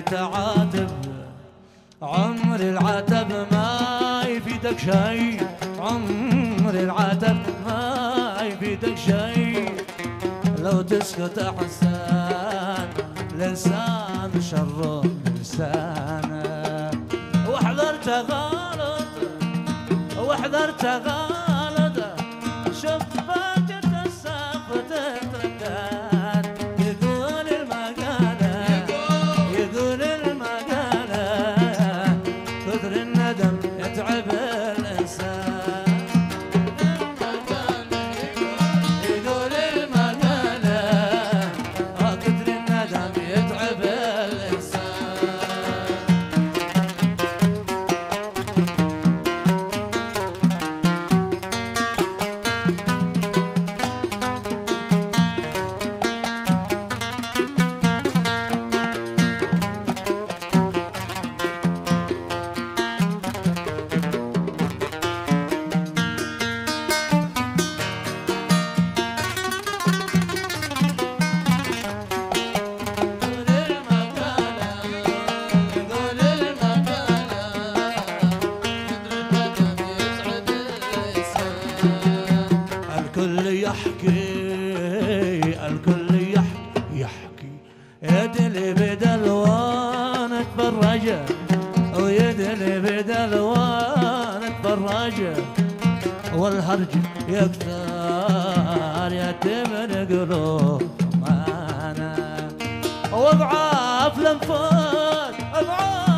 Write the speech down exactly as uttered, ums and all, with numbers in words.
تعاتب، عمر العتب ما يفيدك شي، عمر العتب ما يفيدك شي، لو تسكت احسن الانسان شر لسانه. واحذر تغالط واحذر تغالط، شوف باجة السقف تتردد، يقول المقالة يقول المقالة كثر الندم يتعب الإنسان. يقول المقالة كثر الندم يتعب الإنسان. الكل يحكي الكل يحكي يحكي يدلي بدلوانك فرجة، ويدلي بدلوانك فرجة، والهرج يكثر يتم قلوب معانا، واضعاف لنفات اضعاف